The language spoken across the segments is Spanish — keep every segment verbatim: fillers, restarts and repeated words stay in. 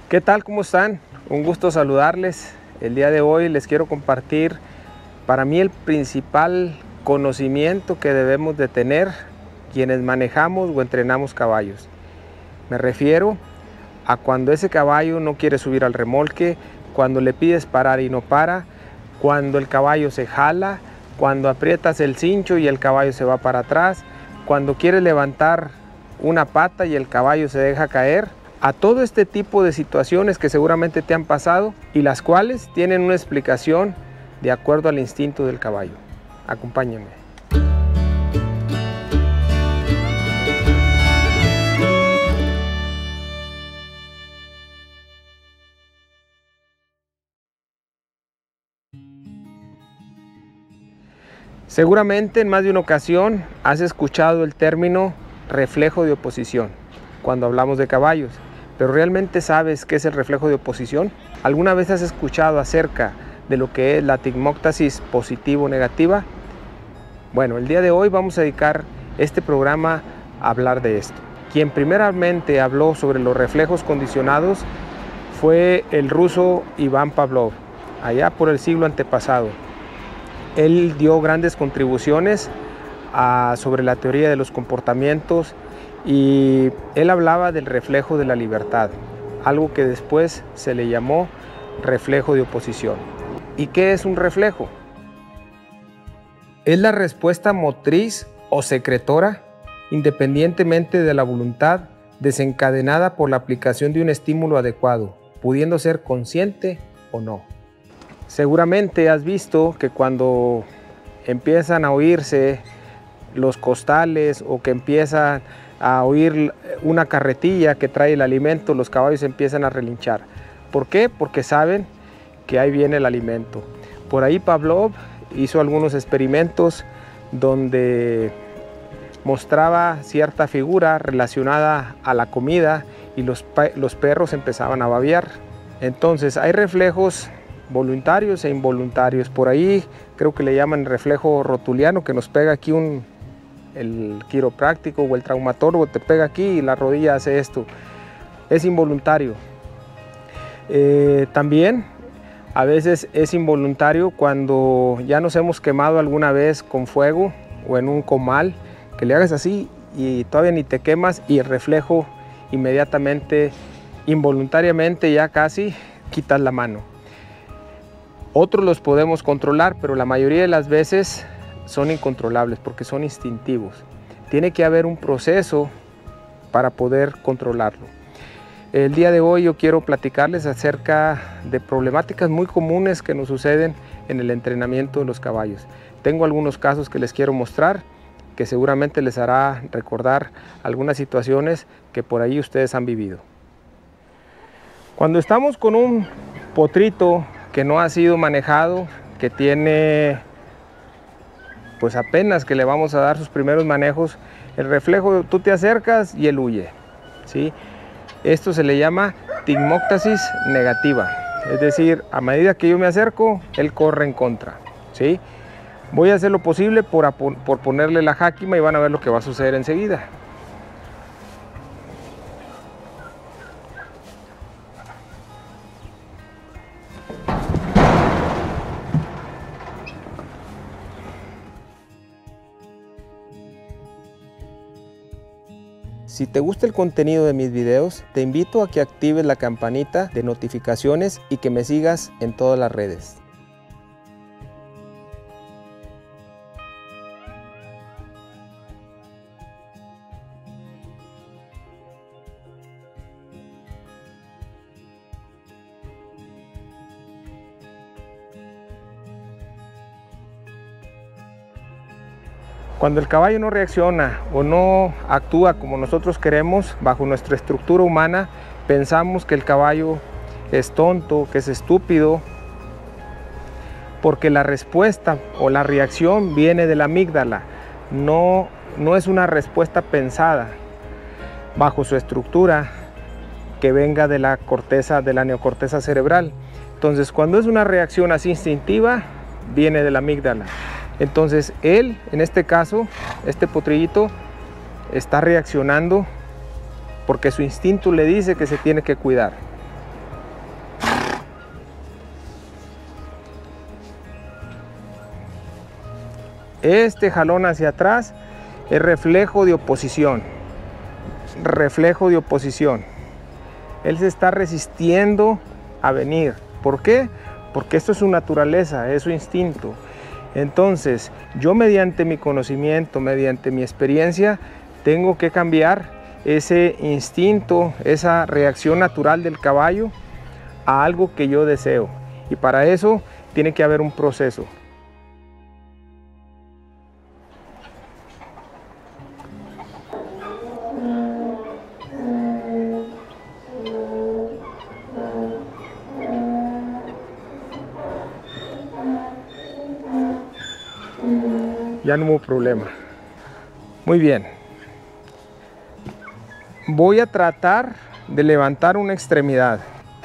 ¿Qué tal? ¿Cómo están? Un gusto saludarles. El día de hoy les quiero compartir para mí el principal conocimiento que debemos de tener quienes manejamos o entrenamos caballos. Me refiero a cuando ese caballo no quiere subir al remolque, cuando le pides parar y no para, cuando el caballo se jala, cuando aprietas el cincho y el caballo se va para atrás, cuando quieres levantar una pata y el caballo se deja caer. A todo este tipo de situaciones que seguramente te han pasado y las cuales tienen una explicación de acuerdo al instinto del caballo. Acompáñenme. Seguramente en más de una ocasión has escuchado el término reflejo de oposición cuando hablamos de caballos. ¿Pero realmente sabes qué es el reflejo de oposición? ¿Alguna vez has escuchado acerca de lo que es la tigmóctasis positivo-negativa? Bueno, el día de hoy vamos a dedicar este programa a hablar de esto. Quien primeramente habló sobre los reflejos condicionados fue el ruso Iván Pavlov, allá por el siglo antepasado. Él dio grandes contribuciones a, sobre la teoría de los comportamientos, y él hablaba del reflejo de la libertad, algo que después se le llamó reflejo de oposición. ¿Y qué es un reflejo? Es la respuesta motriz o secretora, independientemente de la voluntad, desencadenada por la aplicación de un estímulo adecuado, pudiendo ser consciente o no. Seguramente has visto que cuando empiezan a oírse los costales o que empiezan a oír una carretilla que trae el alimento, los caballos empiezan a relinchar. ¿Por qué? Porque saben que ahí viene el alimento. Por ahí Pavlov hizo algunos experimentos donde mostraba cierta figura relacionada a la comida y los, los perros empezaban a babear. Entonces hay reflejos voluntarios e involuntarios. Por ahí creo que le llaman reflejo rotuliano, que nos pega aquí un el quiropráctico o el traumatólogo te pega aquí y la rodilla hace esto. Es involuntario. Eh, también a veces es involuntario cuando ya nos hemos quemado alguna vez con fuego o en un comal, que le hagas así y todavía ni te quemas y el reflejo inmediatamente, involuntariamente ya casi quitas la mano. Otros los podemos controlar, pero la mayoría de las veces son incontrolables porque son instintivos. Tiene que haber un proceso para poder controlarlo. El día de hoy yo quiero platicarles acerca de problemáticas muy comunes que nos suceden en el entrenamiento de los caballos. Tengo algunos casos que les quiero mostrar que seguramente les hará recordar algunas situaciones que por ahí ustedes han vivido. Cuando estamos con un potrito que no ha sido manejado, que tiene pues apenas que le vamos a dar sus primeros manejos, el reflejo, tú te acercas y él huye, ¿sí? Esto se le llama tigmóctasis negativa, es decir, a medida que yo me acerco, él corre en contra, ¿sí? Voy a hacer lo posible por, por ponerle la jáquima y van a ver lo que va a suceder enseguida. Si te gusta el contenido de mis videos, te invito a que actives la campanita de notificaciones y que me sigas en todas las redes. Cuando el caballo no reacciona o no actúa como nosotros queremos, bajo nuestra estructura humana, pensamos que el caballo es tonto, que es estúpido, porque la respuesta o la reacción viene de la amígdala, no, no es una respuesta pensada bajo su estructura que venga de la corteza, de la neocorteza cerebral. Entonces, cuando es una reacción así instintiva, viene de la amígdala. Entonces él, en este caso, este potrillito, está reaccionando porque su instinto le dice que se tiene que cuidar. Este jalón hacia atrás es reflejo de oposición. Reflejo de oposición. Él se está resistiendo a venir. ¿Por qué? Porque esto es su naturaleza, es su instinto. Entonces, yo mediante mi conocimiento, mediante mi experiencia, tengo que cambiar ese instinto, esa reacción natural del caballo a algo que yo deseo. Y para eso tiene que haber un proceso. Ya no hubo problema. Muy bien. Voy a tratar de levantar una extremidad.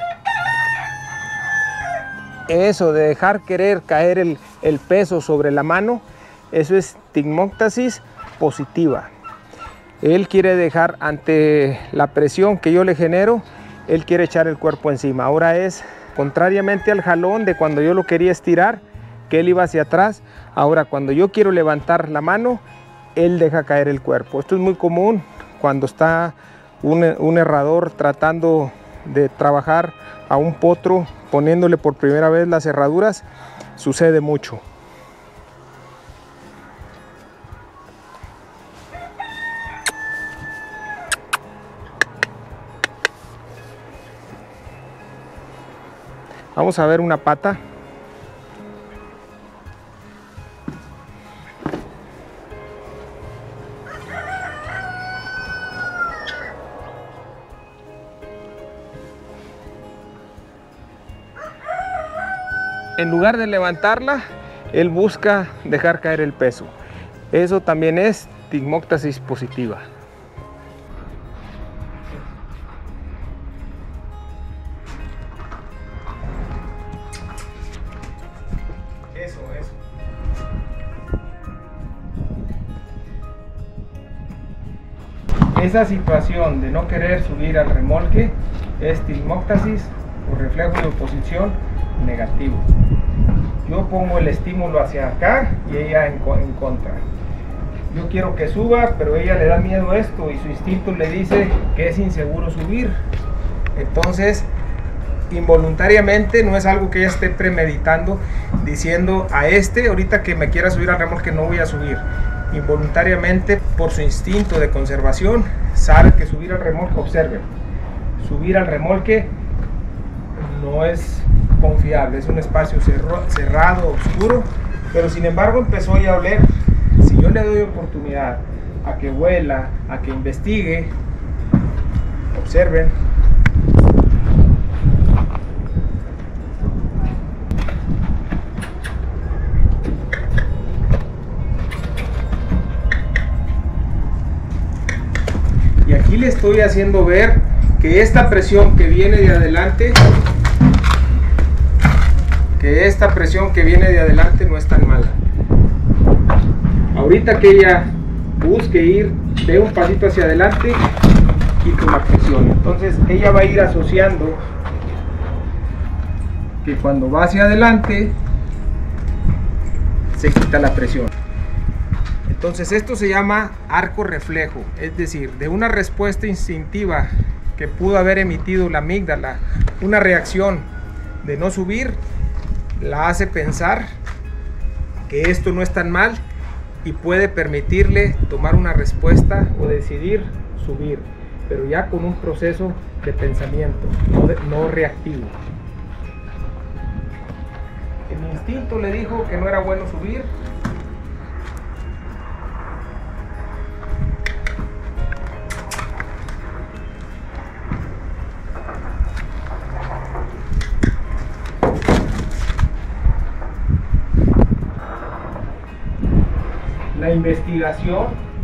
Eso de dejar querer caer el, el peso sobre la mano, eso es tigmóctasis positiva. Él quiere dejar, ante la presión que yo le genero, él quiere echar el cuerpo encima. Ahora es contrariamente al jalón de cuando yo lo quería estirar, que él iba hacia atrás. Ahora cuando yo quiero levantar la mano, él deja caer el cuerpo. Esto es muy común cuando está un, un herrador tratando de trabajar a un potro, poniéndole por primera vez las herraduras. Sucede mucho. Vamos a ver una pata. En lugar de levantarla, él busca dejar caer el peso. Eso también es tigmóctasis positiva. Eso, eso. Esa situación de no querer subir al remolque es tigmóctasis o reflejo de oposición negativo. Yo pongo el estímulo hacia acá y ella en, en contra. Yo quiero que suba, pero ella le da miedo a esto y su instinto le dice que es inseguro subir. Entonces, involuntariamente, no es algo que ella esté premeditando, diciendo a este, ahorita que me quiera subir al remolque no voy a subir. Involuntariamente, por su instinto de conservación, sabe que subir al remolque, observen, subir al remolque no es confiable, es un espacio cerro, cerrado, oscuro, pero sin embargo empezó ya a oler. Si yo le doy oportunidad a que huela, a que investigue, observen. Y aquí le estoy haciendo ver que esta presión que viene de adelante que esta presión que viene de adelante no es tan mala. Ahorita que ella busque ir, dé un pasito hacia adelante, quito la presión. Entonces ella va a ir asociando que cuando va hacia adelante se quita la presión. Entonces esto se llama arco reflejo, es decir, de una respuesta instintiva que pudo haber emitido la amígdala, una reacción de no subir, la hace pensar que esto no es tan mal y puede permitirle tomar una respuesta o decidir subir, pero ya con un proceso de pensamiento, no, de, no reactivo. El instinto le dijo que no era bueno subir. La investigación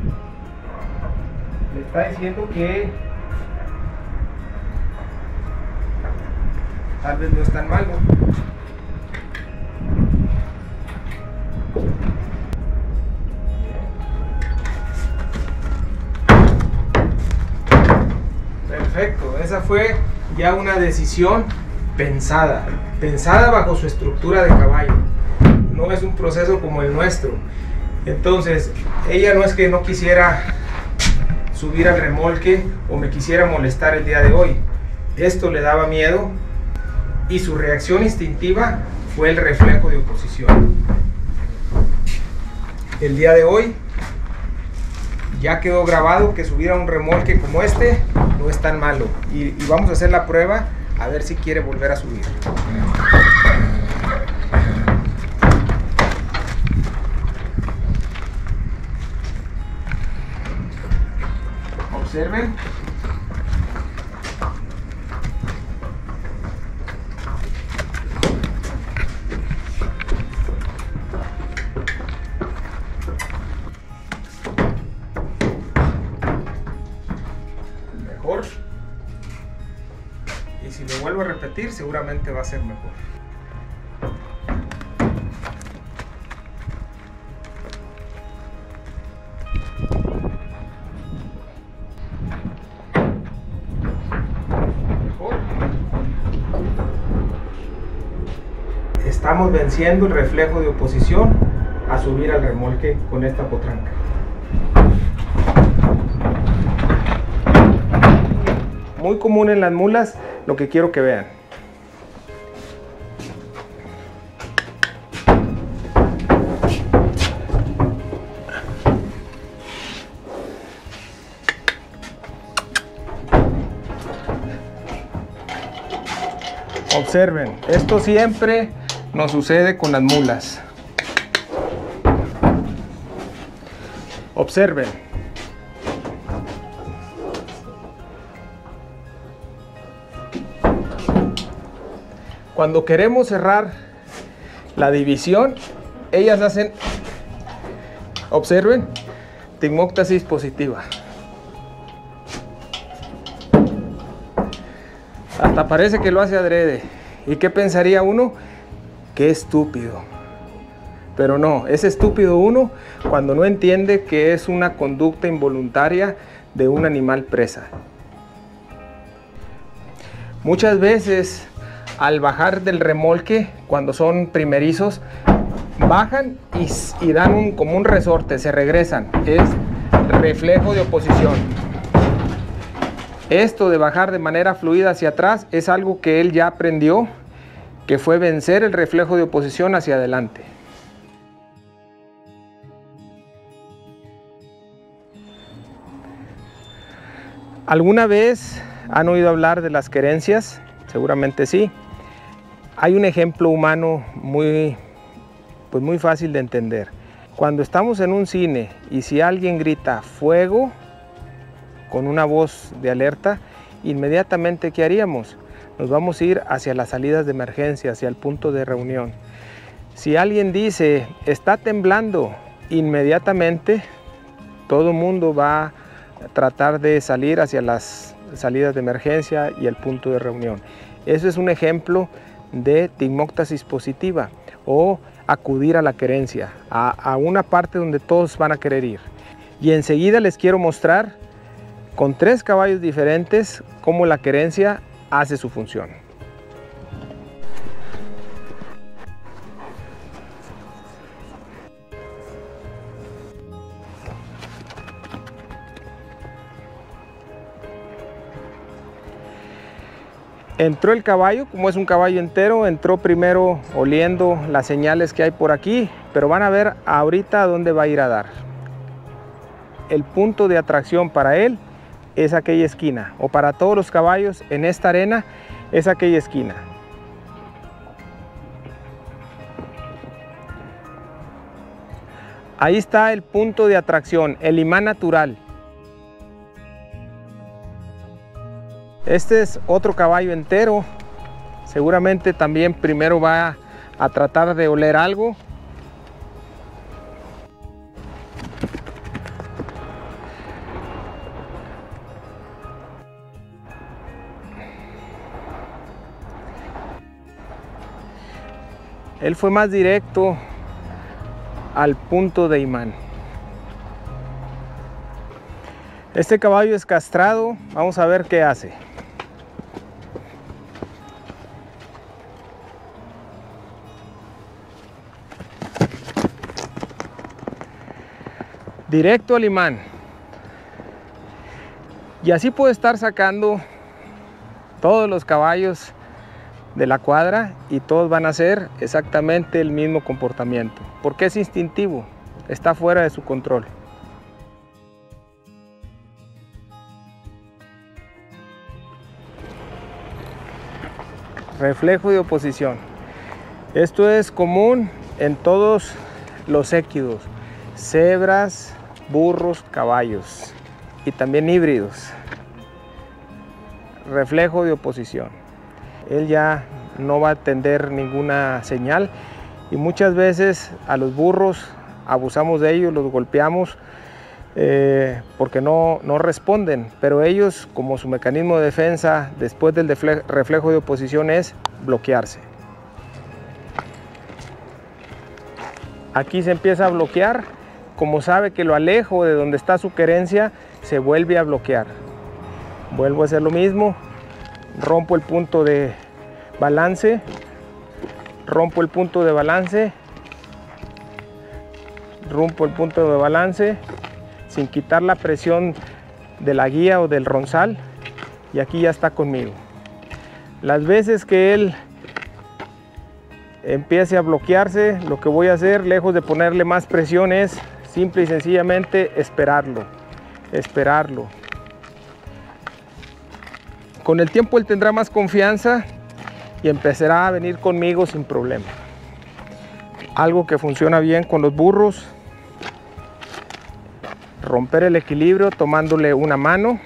le está diciendo que tal vez no es tan malo. Perfecto, esa fue ya una decisión pensada, pensada bajo su estructura de caballo. No es un proceso como el nuestro. Entonces, ella no es que no quisiera subir al remolque o me quisiera molestar el día de hoy. Esto le daba miedo y su reacción instintiva fue el reflejo de oposición. El día de hoy ya quedó grabado que subir a un remolque como este no es tan malo. Y, y vamos a hacer la prueba a ver si quiere volver a subir. Observen. Mejor. Y si lo vuelvo a repetir, seguramente va a ser mejor. Estamos venciendo el reflejo de oposición a subir al remolque con esta potranca. Muy común en las mulas, lo que quiero que vean. Observen, esto siempre nos sucede con las mulas. Observen. Cuando queremos cerrar la división, ellas hacen, observen, timoctasis positiva. Hasta parece que lo hace adrede. ¿Y qué pensaría uno? Qué estúpido. Pero no, es estúpido uno cuando no entiende que es una conducta involuntaria de un animal presa. Muchas veces al bajar del remolque, cuando son primerizos, bajan y, y dan un, como un resorte, se regresan. Es reflejo de oposición. Esto de bajar de manera fluida hacia atrás es algo que él ya aprendió, que fue vencer el reflejo de oposición hacia adelante. ¿Alguna vez han oído hablar de las querencias? Seguramente sí. Hay un ejemplo humano muy, pues muy fácil de entender. Cuando estamos en un cine y si alguien grita ¡fuego!, con una voz de alerta, inmediatamente ¿qué haríamos? Nos vamos a ir hacia las salidas de emergencia, hacia el punto de reunión. Si alguien dice está temblando, inmediatamente todo el mundo va a tratar de salir hacia las salidas de emergencia y el punto de reunión. Eso es un ejemplo de timoctasis positiva o acudir a la querencia, a, a una parte donde todos van a querer ir. Y enseguida les quiero mostrar con tres caballos diferentes cómo la querencia hace su función. Entró el caballo, como es un caballo entero, entró primero oliendo las señales que hay por aquí, pero van a ver ahorita a dónde va a ir a dar. El punto de atracción para él es aquella esquina, o para todos los caballos en esta arena es aquella esquina. Ahí está el punto de atracción, el imán natural. Este es otro caballo entero, seguramente también primero va a tratar de oler algo. Él fue más directo al punto de imán. Este caballo es castrado, vamos a ver qué hace. directo al imán. Y así puedo estar sacando todos los caballos de la cuadra y todos van a hacer exactamente el mismo comportamiento, porque es instintivo, está fuera de su control. Reflejo de oposición. Esto es común en todos los équidos, cebras, burros, caballos y también híbridos. Reflejo de oposición. Él ya no va a atender ninguna señal y muchas veces a los burros abusamos de ellos, los golpeamos eh, porque no, no responden, pero ellos, como su mecanismo de defensa después del reflejo de oposición, es bloquearse. Aquí se empieza a bloquear, como sabe que lo alejo de donde está su querencia, se vuelve a bloquear. Vuelvo a hacer lo mismo, rompo el punto de balance, rompo el punto de balance, rompo el punto de balance sin quitar la presión de la guía o del ronzal, y aquí ya está conmigo. Las veces que él empiece a bloquearse, lo que voy a hacer, lejos de ponerle más presión, es simple y sencillamente esperarlo, esperarlo. Con el tiempo él tendrá más confianza y empezará a venir conmigo sin problema. Algo que funciona bien con los burros: romper el equilibrio tomándole una mano.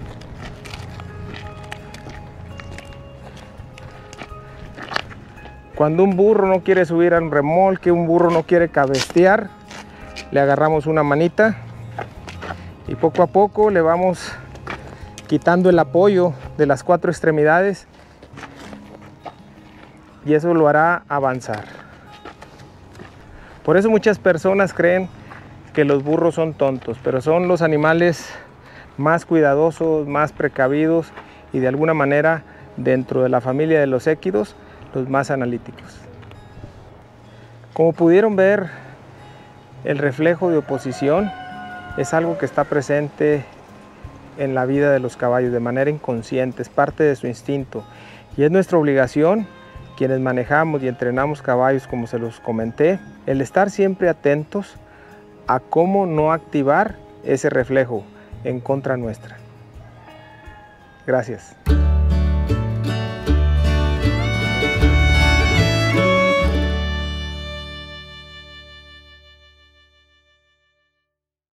Cuando un burro no quiere subir a un remolque, un burro no quiere cabestear, le agarramos una manita y poco a poco le vamos quitando el apoyo de las cuatro extremidades, y eso lo hará avanzar. Por eso muchas personas creen que los burros son tontos, pero son los animales más cuidadosos, más precavidos y de alguna manera, dentro de la familia de los équidos, los más analíticos. Como pudieron ver, el reflejo de oposición es algo que está presente en la vida de los caballos de manera inconsciente, es parte de su instinto, y es nuestra obligación, quienes manejamos y entrenamos caballos, como se los comenté, el estar siempre atentos a cómo no activar ese reflejo en contra nuestra. Gracias.